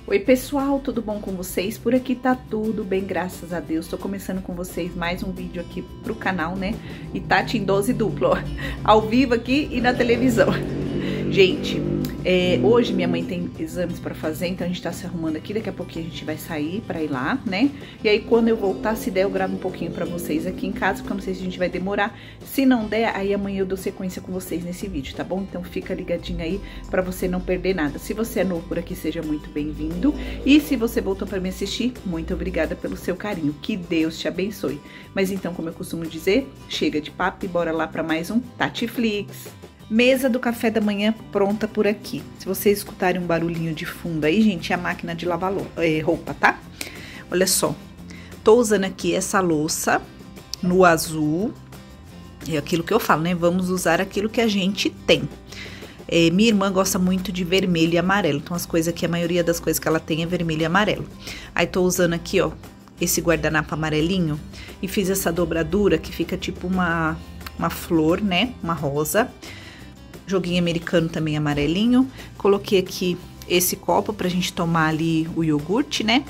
Oi pessoal, tudo bom com vocês? Por aqui tá tudo bem, graças a Deus. Tô começando com vocês mais um vídeo aqui pro canal, né? E Tati em dose dupla, ó, ao vivo aqui e na televisão. Gente, hoje minha mãe tem exames pra fazer, então a gente tá se arrumando aqui. Daqui a pouquinho a gente vai sair pra ir lá, né? E aí quando eu voltar, se der, eu gravo um pouquinho pra vocês aqui em casa, porque eu não sei se a gente vai demorar. Se não der, aí amanhã eu dou sequência com vocês nesse vídeo, tá bom? Então fica ligadinho aí pra você não perder nada. Se você é novo por aqui, seja muito bem-vindo. E se você voltou pra me assistir, muito obrigada pelo seu carinho. Que Deus te abençoe. Mas então, como eu costumo dizer, chega de papo e bora lá pra mais um Tatiflix. Mesa do café da manhã pronta por aqui. Se vocês escutarem um barulhinho de fundo aí, gente, é a máquina de lavar roupa, tá? Olha só, tô usando aqui essa louça no azul. É aquilo que eu falo, né? Vamos usar aquilo que a gente tem. Minha irmã gosta muito de vermelho e amarelo. Então, as coisas aqui, a maioria das coisas que ela tem é vermelho e amarelo. Aí, tô usando aqui, ó, esse guardanapo amarelinho. E fiz essa dobradura que fica tipo uma flor, né? Uma rosa. Joguinho americano também amarelinho. Coloquei aqui esse copo pra gente tomar ali o iogurte, né?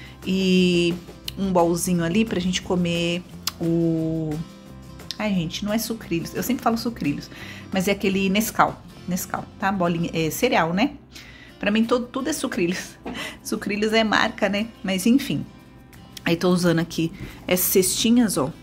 E um bolzinho ali pra gente comer o... Ai, gente, não é sucrilhos. Eu sempre falo sucrilhos. Mas é aquele Nescau, tá? Bolinha, cereal, né? Pra mim tudo é sucrilhos. Sucrilhos é marca, né? Mas enfim. Aí tô usando aqui essas cestinhas, ó,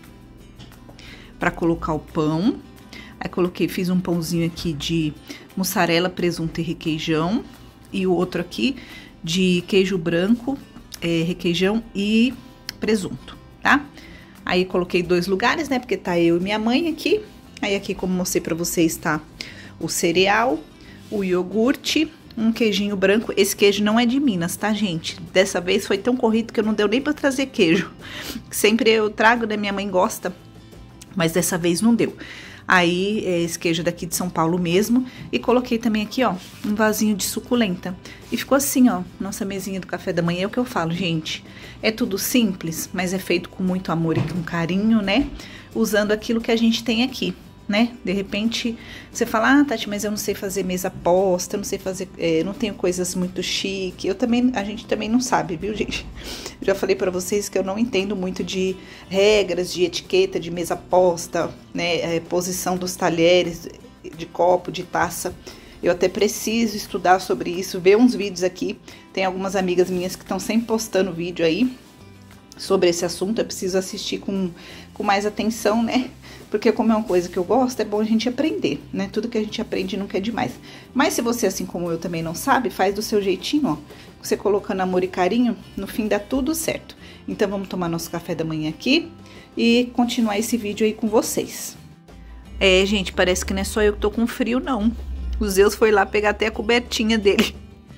pra colocar o pão. Aí fiz um pãozinho aqui de mussarela, presunto e requeijão. E o outro aqui de queijo branco, requeijão e presunto, tá? Aí coloquei 2 lugares, né? Porque tá eu e minha mãe aqui. Aí aqui, como mostrei pra vocês, tá o cereal, o iogurte, um queijinho branco. Esse queijo não é de Minas, tá, gente? Dessa vez foi tão corrido que eu não deu nem pra trazer queijo. Sempre eu trago, né? Minha mãe gosta, mas dessa vez não deu. Aí, esse queijo daqui de São Paulo mesmo. E coloquei também aqui, ó, um vasinho de suculenta. E ficou assim, ó, nossa mesinha do café da manhã. É o que eu falo, gente. É tudo simples, mas é feito com muito amor e com carinho, né? Usando aquilo que a gente tem aqui, né? De repente, você fala, ah, Tati, mas eu não sei fazer mesa posta, eu não sei fazer, não tenho coisas muito chique. A gente também não sabe, viu, gente? Já falei pra vocês que eu não entendo muito de regras, de etiqueta, de mesa posta, né? Posição dos talheres, de copo, de taça. Eu até preciso estudar sobre isso, ver uns vídeos aqui. Tem algumas amigas minhas que estão sempre postando vídeo aí sobre esse assunto. Eu preciso assistir com mais atenção, né? Porque como é uma coisa que eu gosto, é bom a gente aprender, né? Tudo que a gente aprende nunca é demais. Mas se você, assim como eu, também não sabe, faz do seu jeitinho, ó. Você colocando amor e carinho, no fim dá tudo certo. Então, vamos tomar nosso café da manhã aqui e continuar esse vídeo aí com vocês. Gente, parece que não é só eu que tô com frio, não. O Zeus foi lá pegar até a cobertinha dele.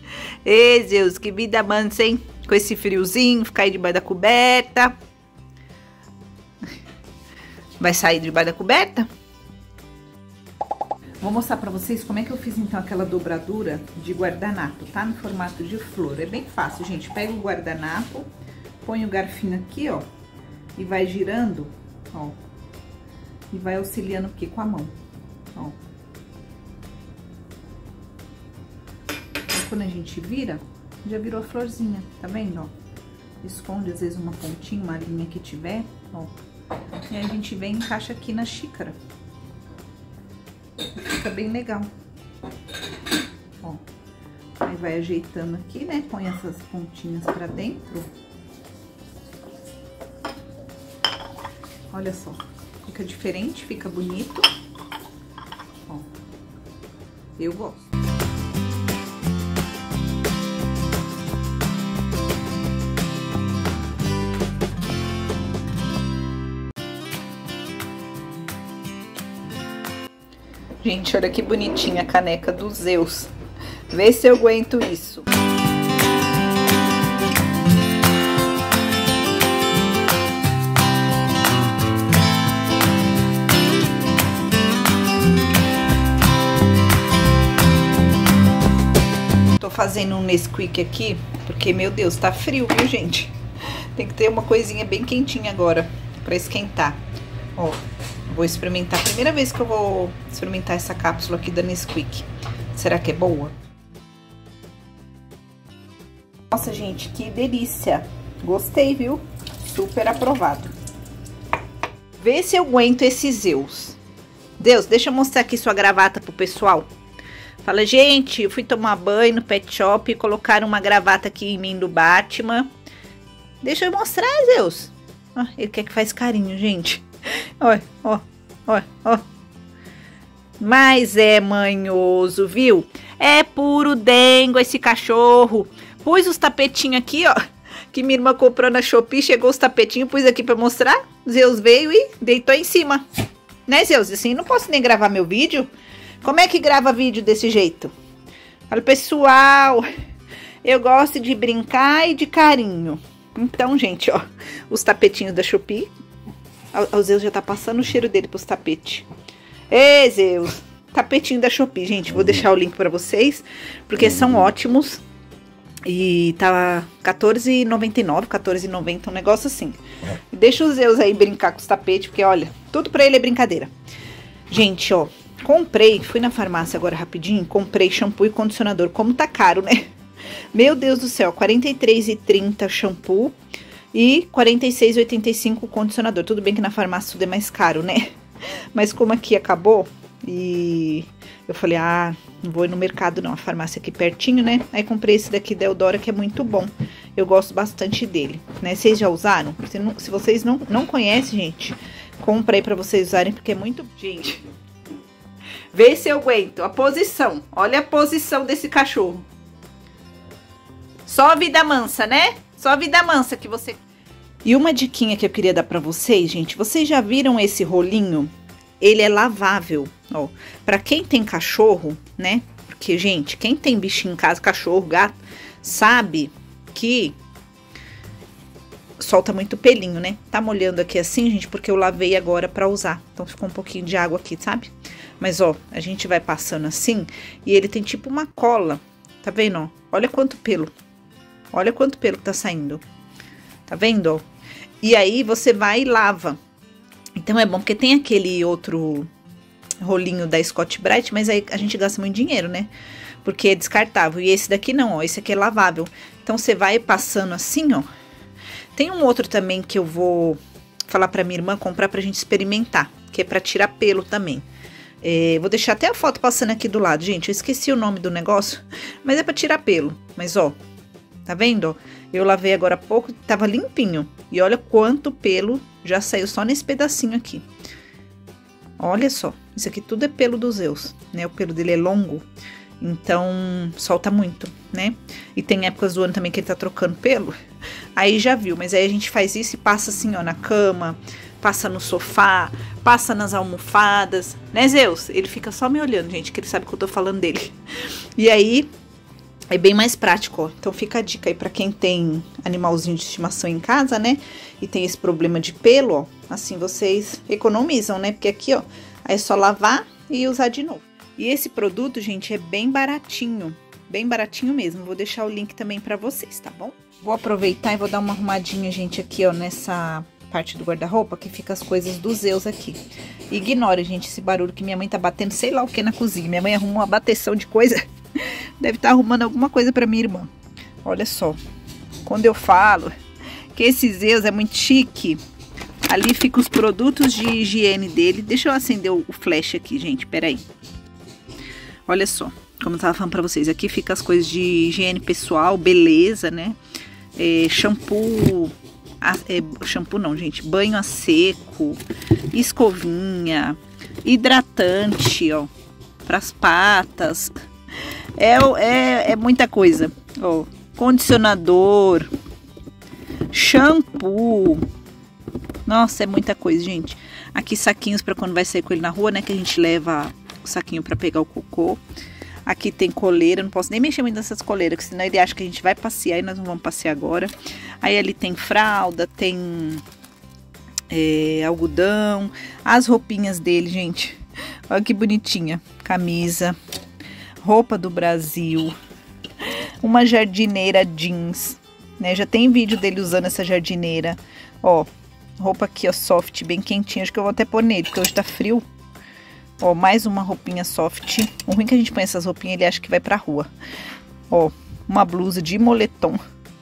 Ei, Zeus, que vida mansa, hein? Com esse friozinho, ficar aí debaixo da coberta. Vai sair debaixo da coberta? Vou mostrar pra vocês como é que eu fiz, então, aquela dobradura de guardanapo, tá? No formato de flor. É bem fácil, gente. Pega o guardanapo, põe o garfinho aqui, ó, e vai girando, ó. E vai auxiliando aqui com a mão, ó. Aí, quando a gente vira, já virou a florzinha, tá vendo, ó? Esconde, às vezes, uma pontinha, uma linha que tiver, ó. E aí a gente vem e encaixa aqui na xícara. Fica bem legal. Ó. Aí vai ajeitando aqui, né? Põe essas pontinhas pra dentro. Olha só. Fica diferente, fica bonito. Ó. Eu gosto. Gente, olha que bonitinha a caneca do Zeus. Vê se eu aguento isso. Tô fazendo um Nesquik aqui, porque, meu Deus, tá frio, viu, gente? Tem que ter uma coisinha bem quentinha agora, pra esquentar. Ó. Vou experimentar, primeira vez que eu vou experimentar essa cápsula aqui da Nesquik. Será que é boa? Nossa, gente, que delícia. Gostei, viu? Super aprovado. Vê se eu aguento esses Zeus. Deus, deixa eu mostrar aqui sua gravata pro pessoal. Fala, gente, eu fui tomar banho no pet shop e colocaram uma gravata aqui em mim do Batman. Deixa eu mostrar, Zeus. Ah, ele quer que faz carinho, gente. Ó, ó, ó, ó. Mas é manhoso, viu? É puro dengo esse cachorro. Pus os tapetinhos aqui, ó, que minha irmã comprou na Shopee. Chegou os tapetinhos, pus aqui pra mostrar. Zeus veio e deitou em cima. Né, Zeus? Assim, não posso nem gravar meu vídeo. Como é que grava vídeo desse jeito? Fala, pessoal, eu gosto de brincar e de carinho. Então, gente, ó, os tapetinhos da Shopee. O Zeus já tá passando o cheiro dele pros tapetes. Ê, Zeus, tapetinho da Shopee, gente, vou deixar o link pra vocês, porque são ótimos. E tá R$14,99, R$14,90, um negócio assim. Deixa os Zeus aí brincar com os tapetes, porque olha, tudo pra ele é brincadeira. Gente, ó, comprei, fui na farmácia agora rapidinho, comprei shampoo e condicionador. Como tá caro, né? Meu Deus do céu, R$43,30 shampoo e R$46,85 o condicionador. Tudo bem que na farmácia tudo é mais caro, né? Mas como aqui acabou e eu falei, ah, não vou ir no mercado não, a farmácia aqui pertinho, né? Aí comprei esse daqui da Eudora, que é muito bom. Eu gosto bastante dele, né? Vocês já usaram? Se vocês não conhecem, gente, compra aí pra vocês usarem, porque é muito... Gente, vê se eu aguento. A posição, olha a posição desse cachorro. Só vida mansa, né? Só vida mansa que você... E uma diquinha que eu queria dar pra vocês, gente. Vocês já viram esse rolinho? Ele é lavável, ó. Pra quem tem cachorro, né? Porque, gente, quem tem bichinho em casa, cachorro, gato, sabe que solta muito pelinho, né? Tá molhando aqui assim, gente, porque eu lavei agora pra usar. Então ficou um pouquinho de água aqui, sabe? Mas, ó, a gente vai passando assim e ele tem tipo uma cola. Tá vendo, ó? Olha quanto pelo. Olha quanto pelo que tá saindo. Tá vendo, ó? E aí você vai e lava. Então é bom, porque tem aquele outro rolinho da Scott-Brite, mas aí a gente gasta muito dinheiro, né? Porque é descartável. E esse daqui não, ó. Esse aqui é lavável. Então você vai passando assim, ó. Tem um outro também que eu vou falar pra minha irmã comprar pra gente experimentar, que é pra tirar pelo também. Vou deixar até a foto passando aqui do lado, gente. Eu esqueci o nome do negócio, mas é pra tirar pelo. Mas, ó, tá vendo, ó? Eu lavei agora há pouco, tava limpinho. E olha quanto pelo já saiu só nesse pedacinho aqui. Olha só, isso aqui tudo é pelo dos Zeus, né? O pelo dele é longo, então solta muito, né? E tem épocas do ano também que ele tá trocando pelo. Aí já viu, mas aí a gente faz isso e passa assim, ó, na cama, passa no sofá, passa nas almofadas, né, Zeus? Ele fica só me olhando, gente, que ele sabe que eu tô falando dele. E aí... é bem mais prático, ó. Então fica a dica aí pra quem tem animalzinho de estimação em casa, né? E tem esse problema de pelo, ó. Assim vocês economizam, né? Porque aqui, ó, é só lavar e usar de novo. E esse produto, gente, é bem baratinho mesmo. Vou deixar o link também pra vocês, tá bom? Vou aproveitar e vou dar uma arrumadinha, gente, aqui, ó, nessa parte do guarda-roupa, que fica as coisas dos Zeus aqui. Ignore, gente, esse barulho que minha mãe tá batendo sei lá o que na cozinha. Minha mãe arrumou uma bateção de coisa... Deve estar arrumando alguma coisa pra minha irmã. Olha só. Quando eu falo que esse Zeus é muito chique, ali ficam os produtos de higiene dele. Deixa eu acender o flash aqui, gente. Peraí. Olha só. Como eu tava falando pra vocês. Aqui fica as coisas de higiene pessoal, beleza, né? Shampoo... shampoo não, gente. Banho a seco. Escovinha. Hidratante, ó. Pras patas... É muita coisa, ó, condicionador, shampoo, nossa, é muita coisa, gente. Aqui saquinhos para quando vai sair com ele na rua, né, que a gente leva o saquinho para pegar o cocô. Aqui tem coleira, não posso nem mexer muito nessas coleiras, porque senão ele acha que a gente vai passear e nós não vamos passear agora. Aí ali tem fralda, tem algodão, as roupinhas dele, gente, olha que bonitinha, camisa... roupa do Brasil, uma jardineira jeans, né? Já tem vídeo dele usando essa jardineira. Ó, roupa aqui, ó, soft, bem quentinha. Acho que eu vou até pôr nele, porque hoje tá frio. Ó, mais uma roupinha soft. O ruim é que a gente põe essas roupinhas, ele acha que vai pra rua. Ó, uma blusa de moletom.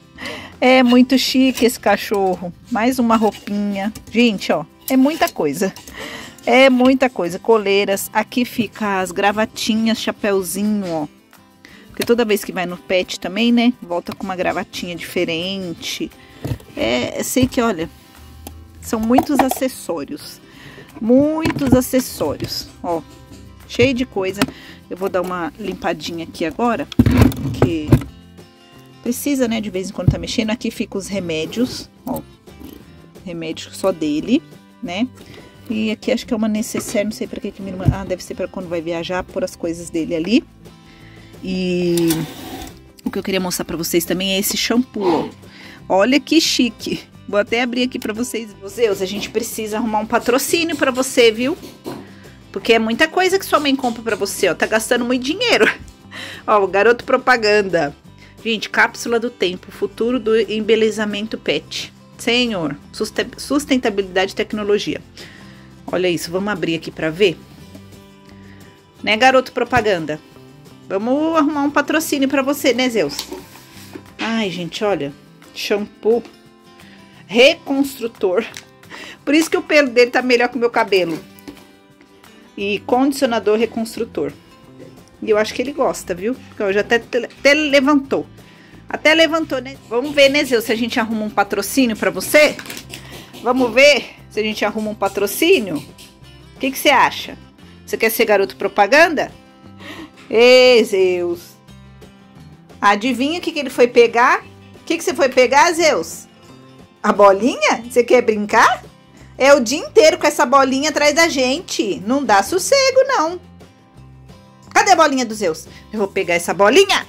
É muito chique esse cachorro. Mais uma roupinha. Gente, ó, é muita coisa. É muita coisa. Coleiras. Aqui fica as gravatinhas, chapéuzinho, ó. Porque toda vez que vai no pet também, né? Volta com uma gravatinha diferente. Sei que, olha, são muitos acessórios. Muitos acessórios. Ó, cheio de coisa. Eu vou dar uma limpadinha aqui agora. Porque precisa, né? De vez em quando tá mexendo. Aqui ficam os remédios. Ó, remédio só dele, né? E aqui acho que é uma necessaire, não sei pra que minha irmã... Ah, deve ser pra quando vai viajar, pôr as coisas dele ali. E o que eu queria mostrar pra vocês também é esse shampoo, ó. Olha que chique. Vou até abrir aqui pra vocês. Zeus, a gente precisa arrumar um patrocínio pra você, viu? Porque é muita coisa que sua mãe compra pra você, ó. Tá gastando muito dinheiro. Ó, o garoto propaganda. Gente, cápsula do tempo, futuro do embelezamento pet. Senhor, sustentabilidade e tecnologia. Olha isso, vamos abrir aqui pra ver. Né, garoto propaganda? Vamos arrumar um patrocínio pra você, né, Zeus? Ai, gente, olha. Shampoo reconstrutor. Por isso que o pelo dele tá melhor que o meu cabelo. E condicionador reconstrutor. E eu acho que ele gosta, viu? Porque já até levantou. Até levantou, né? Vamos ver, né, Zeus, se a gente arruma um patrocínio pra você? Vamos ver se a gente arruma um patrocínio? O que você acha? Você quer ser garoto propaganda? Ei, Zeus. Adivinha o que ele foi pegar? O que você foi pegar, Zeus? A bolinha? Você quer brincar? É o dia inteiro com essa bolinha atrás da gente. Não dá sossego, não. Cadê a bolinha do Zeus? Eu vou pegar essa bolinha.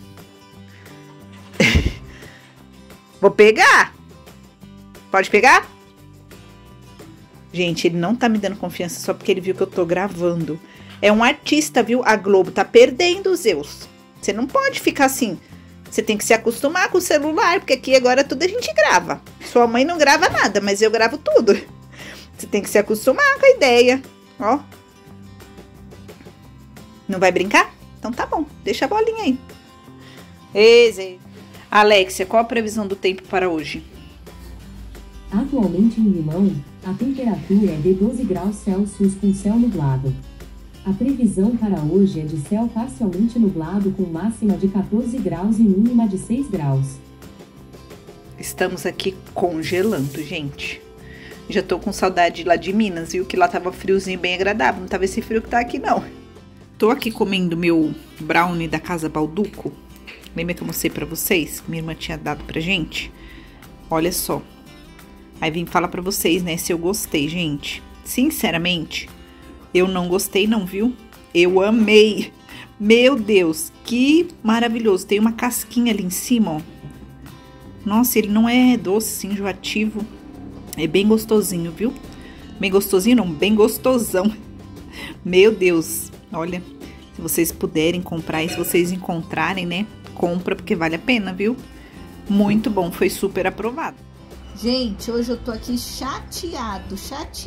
Vou pegar. Pode pegar? Gente, ele não tá me dando confiança só porque ele viu que eu tô gravando. É um artista, viu? A Globo tá perdendo os Zeus. Você não pode ficar assim. Você tem que se acostumar com o celular, porque aqui agora tudo a gente grava. Sua mãe não grava nada, mas eu gravo tudo. Você tem que se acostumar com a ideia. Ó. Não vai brincar? Então tá bom, deixa a bolinha aí. Ei, Zé. Alexia, qual a previsão do tempo para hoje? Atualmente em Limão, a temperatura é de 12 graus Celsius com céu nublado. A previsão para hoje é de céu parcialmente nublado com máxima de 14 graus e mínima de 6 graus. Estamos aqui congelando, gente. Já tô com saudade lá de Minas, viu? Que lá tava friozinho, bem agradável. Não tava esse frio que tá aqui, não. Tô aqui comendo meu brownie da Casa Balduco. Lembra que eu mostrei pra vocês? Que minha irmã tinha dado pra gente? Olha só. Aí vim falar pra vocês, né, se eu gostei, gente. Sinceramente, eu não gostei não, viu? Eu amei. Meu Deus, que maravilhoso. Tem uma casquinha ali em cima, ó. Nossa, ele não é doce, assim, enjoativo. É bem gostosinho, viu? Bem gostosinho não, bem gostosão. Meu Deus, olha. Se vocês puderem comprar e se vocês encontrarem, né? Compra, porque vale a pena, viu? Muito bom, foi super aprovado. Gente, hoje eu tô aqui chateado.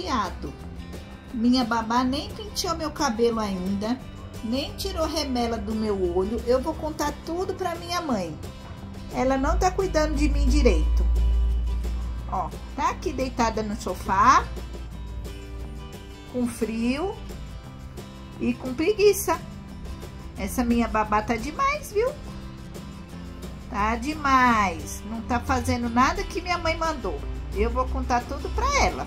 Minha babá nem penteou meu cabelo ainda, nem tirou remela do meu olho. Eu vou contar tudo pra minha mãe. Ela não tá cuidando de mim direito. Ó, tá aqui deitada no sofá, com frio e com preguiça. Essa minha babá tá demais, viu? Tá demais. Não tá fazendo nada que minha mãe mandou. Eu vou contar tudo pra ela.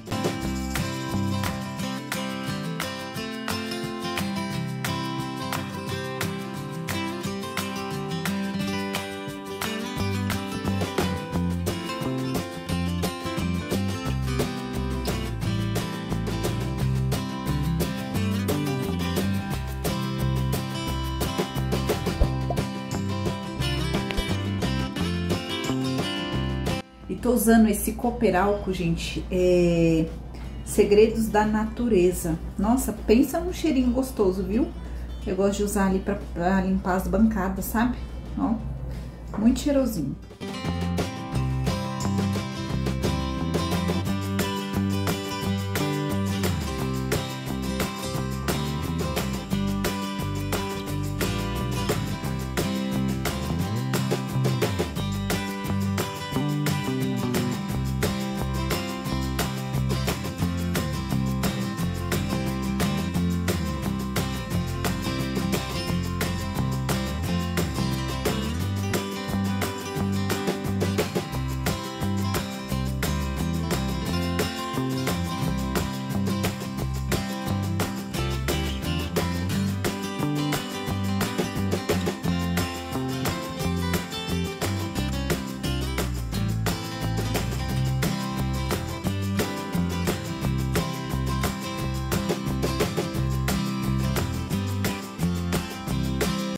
Tô usando esse Cooperálcool, gente, Segredos da Natureza. Nossa, pensa num cheirinho gostoso, viu? Eu gosto de usar ali pra limpar as bancadas, sabe? Ó, muito cheirosinho.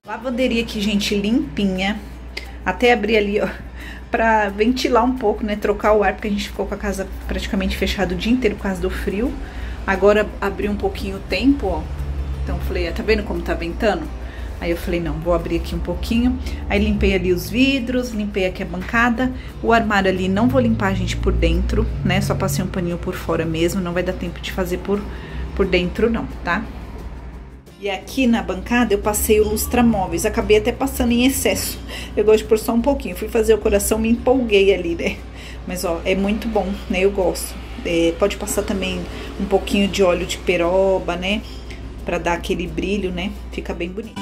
Lavanderia aqui, gente, limpinha. Até abri ali, ó, pra ventilar um pouco, né? Trocar o ar, porque a gente ficou com a casa praticamente fechada o dia inteiro por causa do frio. Agora abri um pouquinho o tempo, ó. Então falei, tá vendo como tá ventando? Aí eu falei, não, vou abrir aqui um pouquinho. Aí limpei ali os vidros, limpei aqui a bancada. O armário ali não vou limpar, gente, por dentro, né? Só passei um paninho por fora mesmo, não vai dar tempo de fazer por dentro não, tá? E aqui na bancada eu passei o lustramóveis, acabei até passando em excesso. Eu gosto de pôr só um pouquinho, fui fazer o coração, me empolguei ali, né? Mas ó, é muito bom, né? Eu gosto. Pode passar também um pouquinho de óleo de peroba, né? Pra dar aquele brilho, né? Fica bem bonito.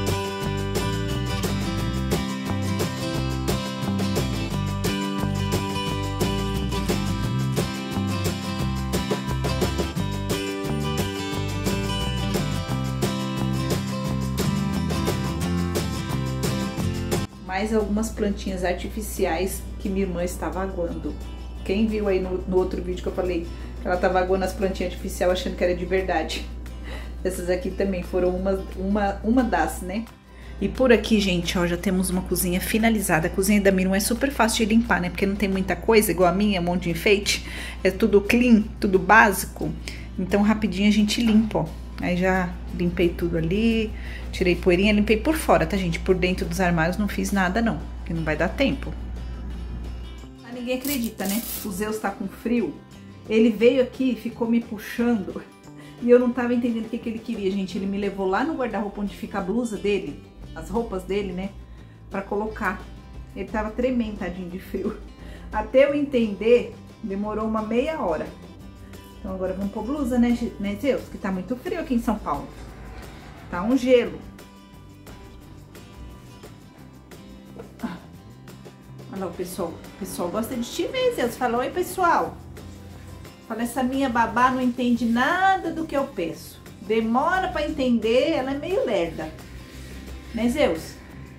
Mais algumas plantinhas artificiais que minha irmã estava aguando. Quem viu aí no outro vídeo que eu falei que ela estava aguando as plantinhas artificiais achando que era de verdade. Essas aqui também foram uma das, né? E por aqui, gente, ó, já temos uma cozinha finalizada. A cozinha da minha irmã é super fácil de limpar, né? Porque não tem muita coisa, igual a minha, um monte de enfeite. É tudo clean, tudo básico. Então, rapidinho a gente limpa, ó. Aí já limpei tudo ali, tirei poeirinha, limpei por fora, tá, gente? Por dentro dos armários não fiz nada, não, porque não vai dar tempo. Mas ninguém acredita, né? O Zeus tá com frio. Ele veio aqui e ficou me puxando e eu não tava entendendo o que ele queria, gente. Ele me levou lá no guarda-roupa onde fica a blusa dele, as roupas dele, né? Pra colocar. Ele tava tremendo, tadinho de frio. Até eu entender, demorou uma meia hora. Então agora vamos pôr blusa, né, Zeus? Que tá muito frio aqui em São Paulo. Tá um gelo. Olha lá o pessoal. O pessoal gosta de te ver, Zeus. Fala, oi, pessoal. Fala, essa minha babá não entende nada do que eu peço. Demora pra entender, ela é meio lerda. Né, Zeus?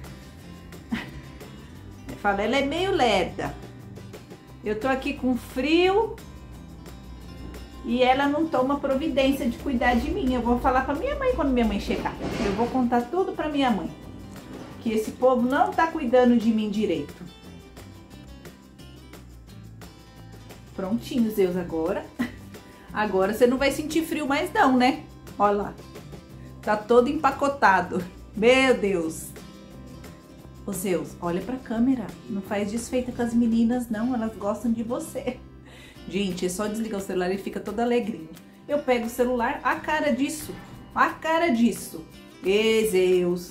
Fala, ela é meio lerda. Eu tô aqui com frio e ela não toma providência de cuidar de mim. Eu vou falar pra minha mãe quando minha mãe chegar. Eu vou contar tudo pra minha mãe. Que esse povo não tá cuidando de mim direito. Prontinho, Zeus, agora. Agora você não vai sentir frio mais não, né? Olha lá. Tá todo empacotado. Meu Deus. Ô, Zeus, olha pra câmera. Não faz desfeita com as meninas, não. Elas gostam de você. Gente, é só desligar o celular e fica todo alegrinho. Eu pego o celular, a cara disso. A cara disso. E Zeus.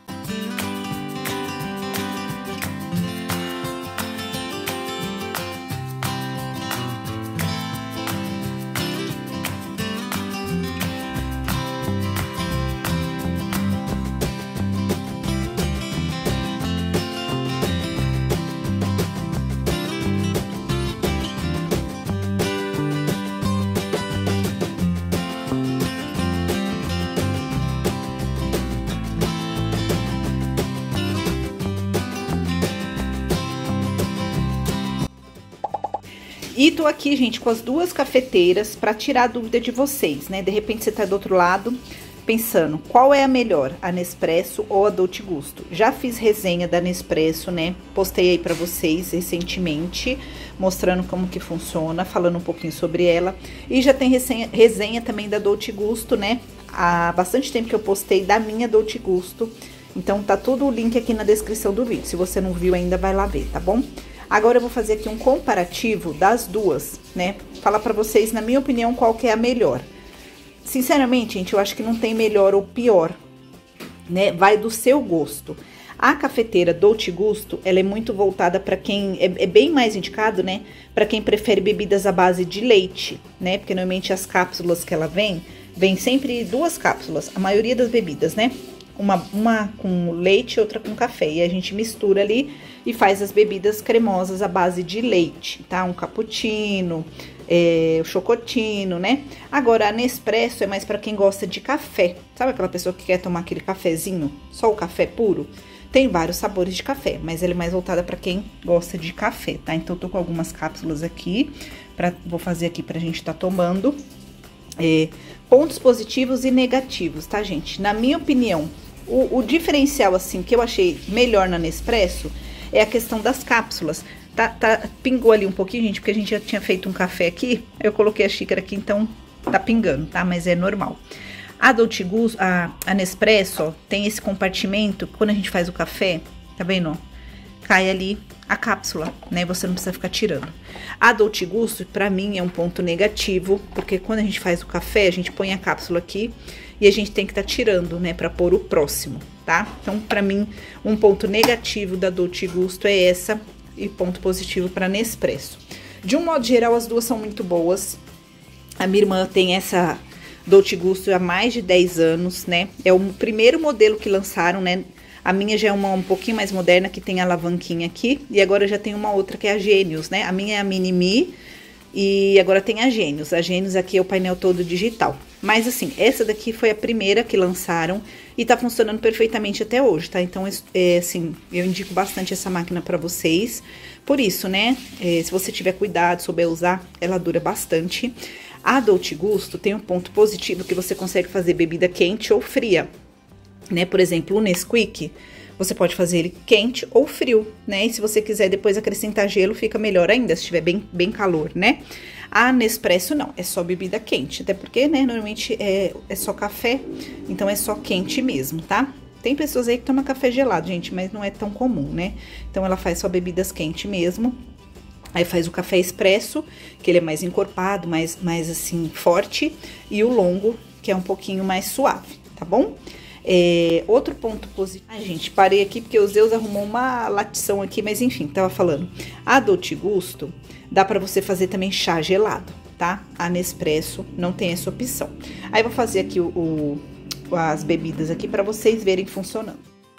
E tô aqui, gente, com as duas cafeteiras pra tirar a dúvida de vocês, né? De repente você tá do outro lado pensando, qual é a melhor, a Nespresso ou a Dolce Gusto? Já fiz resenha da Nespresso, né? Postei aí pra vocês recentemente, mostrando como que funciona, falando um pouquinho sobre ela. E já tem resenha também da Dolce Gusto, né? Há bastante tempo que eu postei da minha Dolce Gusto. Então tá todo o link aqui na descrição do vídeo. Se você não viu ainda, vai lá ver, tá bom? Agora eu vou fazer aqui um comparativo das duas, né? Falar pra vocês, na minha opinião, qual que é a melhor. Sinceramente, gente, eu acho que não tem melhor ou pior, né? Vai do seu gosto. A cafeteira Dolce Gusto, ela é muito voltada para quem... É bem mais indicado, né? Para quem prefere bebidas à base de leite, né? Porque normalmente as cápsulas que ela vem sempre duas cápsulas, a maioria das bebidas, né? Uma com leite e outra com café. E a gente mistura ali e faz as bebidas cremosas à base de leite, tá? Um cappuccino, o chocotino, né? Agora, a Nespresso é mais pra quem gosta de café. Sabe aquela pessoa que quer tomar aquele cafezinho, só o café puro? Tem vários sabores de café, mas ela é mais voltada pra quem gosta de café, tá? Então, eu tô com algumas cápsulas aqui, vou fazer aqui pra gente tá tomando. Pontos positivos e negativos, tá, gente? Na minha opinião, O diferencial, assim, que eu achei melhor na Nespresso é a questão das cápsulas. Pingou ali um pouquinho, gente, porque a gente já tinha feito um café aqui. Eu coloquei a xícara aqui, então tá pingando, tá? Mas é normal. A Dolce Gusto, a Nespresso, ó, tem esse compartimento, quando a gente faz o café, tá vendo, ó? Cai ali a cápsula, né? Você não precisa ficar tirando. A Dolce Gusto, pra mim, é um ponto negativo, porque quando a gente faz o café, a gente põe a cápsula aqui e a gente tem que estar tirando, né? Pra pôr o próximo, tá? Então, pra mim, um ponto negativo da Dolce Gusto é essa e ponto positivo pra Nespresso. De um modo geral, as duas são muito boas. A minha irmã tem essa Dolce Gusto há mais de 10 anos, né? É o primeiro modelo que lançaram, né? A minha já é uma um pouquinho mais moderna, que tem a alavanquinha aqui. E agora já tem uma outra que é a Gênios, né? A minha é a Mini-Me e agora tem a Gênios. A Gênios aqui é o painel todo digital. Mas assim, essa daqui foi a primeira que lançaram e tá funcionando perfeitamente até hoje, tá? Então, assim, eu indico bastante essa máquina pra vocês. Por isso, né? Se você tiver cuidado, souber usar, ela dura bastante. A Dolce Gusto tem um ponto positivo que você consegue fazer bebida quente ou fria. Né, por exemplo, o Nesquik, você pode fazer ele quente ou frio, né? E se você quiser depois acrescentar gelo, fica melhor ainda, se tiver bem calor, né? A Nespresso não, é só bebida quente, até porque, né, normalmente é só café, então é só quente mesmo, tá? Tem pessoas aí que tomam café gelado, gente, mas não é tão comum, né? Então ela faz só bebidas quentes mesmo. Aí faz o café expresso, que ele é mais encorpado, mais assim, forte, e o longo, que é um pouquinho mais suave, tá bom? Outro ponto positivo. Ai, gente, parei aqui porque o Zeus arrumou uma latição aqui, mas enfim, tava falando. A Dolce Gusto dá pra você fazer também chá gelado, tá? A Nespresso não tem essa opção. Aí vou fazer aqui as bebidas aqui pra vocês verem funcionando.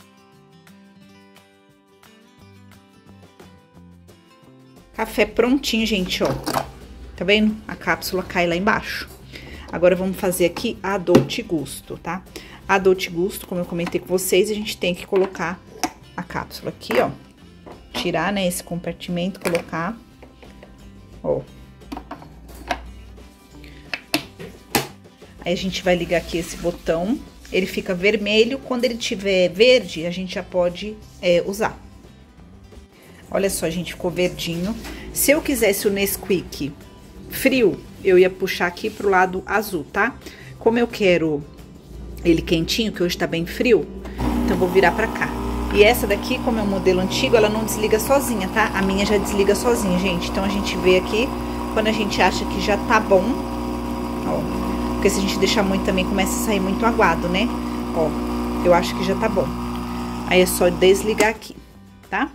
Café prontinho, gente, ó. Tá vendo? A cápsula cai lá embaixo. Agora vamos fazer aqui a Dolce Gusto, tá? A Dolce Gusto, como eu comentei com vocês, a gente tem que colocar a cápsula aqui, ó. Tirar, né, esse compartimento, colocar, ó. Aí a gente vai ligar aqui esse botão, ele fica vermelho, quando ele tiver verde, a gente já pode usar. Olha só, gente, ficou verdinho. Se eu quisesse o Nesquik frio, eu ia puxar aqui pro lado azul, tá? Como eu quero ele quentinho, que hoje tá bem frio, então eu vou virar pra cá. E essa daqui, como é um modelo antigo, ela não desliga sozinha, tá? A minha já desliga sozinha, gente. Então a gente vê aqui, quando a gente acha que já tá bom, ó. Porque se a gente deixar muito também, começa a sair muito aguado, né? Ó, eu acho que já tá bom. Aí é só desligar aqui, tá?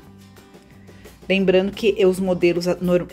Lembrando que os modelos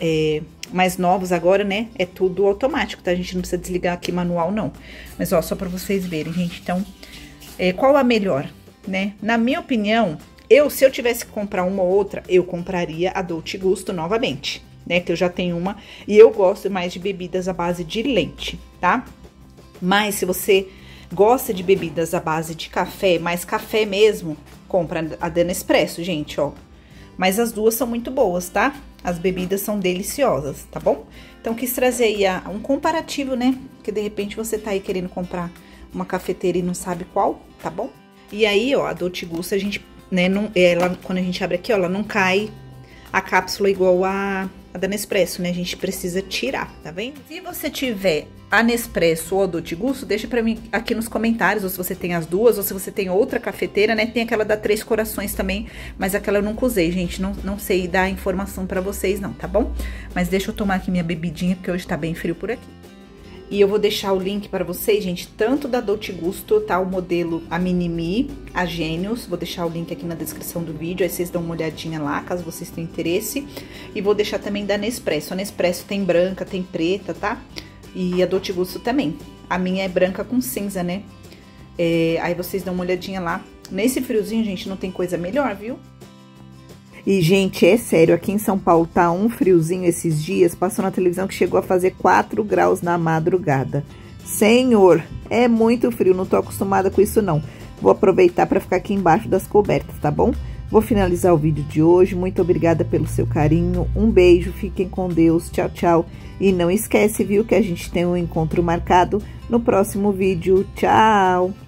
mais novos agora, né, é tudo automático, tá? A gente não precisa desligar aqui manual, não. Mas, ó, só pra vocês verem, gente. Então, qual a melhor, né? Na minha opinião, se eu tivesse que comprar uma ou outra, eu compraria a Dolce Gusto novamente, né? Que eu já tenho uma e eu gosto mais de bebidas à base de leite, tá? Mas, se você gosta de bebidas à base de café, mais café mesmo, compra a da Nespresso, gente, ó. Mas as duas são muito boas, tá? As bebidas são deliciosas, tá bom? Então, quis trazer aí um comparativo, né? Porque, de repente, você tá aí querendo comprar uma cafeteira e não sabe qual, tá bom? E aí, ó, a Dolce Gusto, a gente, né, quando a gente abre aqui, ó, ela não cai a cápsula igual a da Nespresso, né? A gente precisa tirar, tá vendo? Se você tiver a Nespresso ou a Dolce Gusto, deixa pra mim aqui nos comentários, ou se você tem as duas, ou se você tem outra cafeteira, né? Tem aquela da Três Corações também, mas aquela eu nunca usei, gente. Não sei dar informação pra vocês, não, tá bom? Mas deixa eu tomar aqui minha bebidinha, porque hoje tá bem frio por aqui. E eu vou deixar o link para vocês, gente, tanto da Dolce Gusto, tá? O modelo, a Mini-Me, a Gênios. Vou deixar o link aqui na descrição do vídeo, aí vocês dão uma olhadinha lá, caso vocês tenham interesse. E vou deixar também da Nespresso. A Nespresso tem branca, tem preta, tá? E a Dolce Gusto também. A minha é branca com cinza, né? Aí vocês dão uma olhadinha lá. Nesse friozinho, gente, não tem coisa melhor, viu? E, gente, é sério, aqui em São Paulo tá um friozinho esses dias. Passou na televisão que chegou a fazer 4 graus na madrugada. Senhor, é muito frio, não tô acostumada com isso, não. Vou aproveitar para ficar aqui embaixo das cobertas, tá bom? Vou finalizar o vídeo de hoje. Muito obrigada pelo seu carinho. Um beijo, fiquem com Deus. Tchau, tchau. E não esquece, viu, que a gente tem um encontro marcado no próximo vídeo. Tchau!